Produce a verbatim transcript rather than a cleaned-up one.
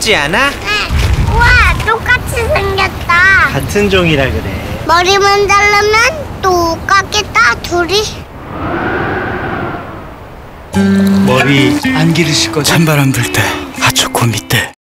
귀엽지 않아? 네. 우와, 똑같이 생겼다. 같은 종이라 그래. 머리만 자르면 똑같겠다, 둘이. 머리 안 기르실 거죠? 찬바람 불 때 하초코 밑에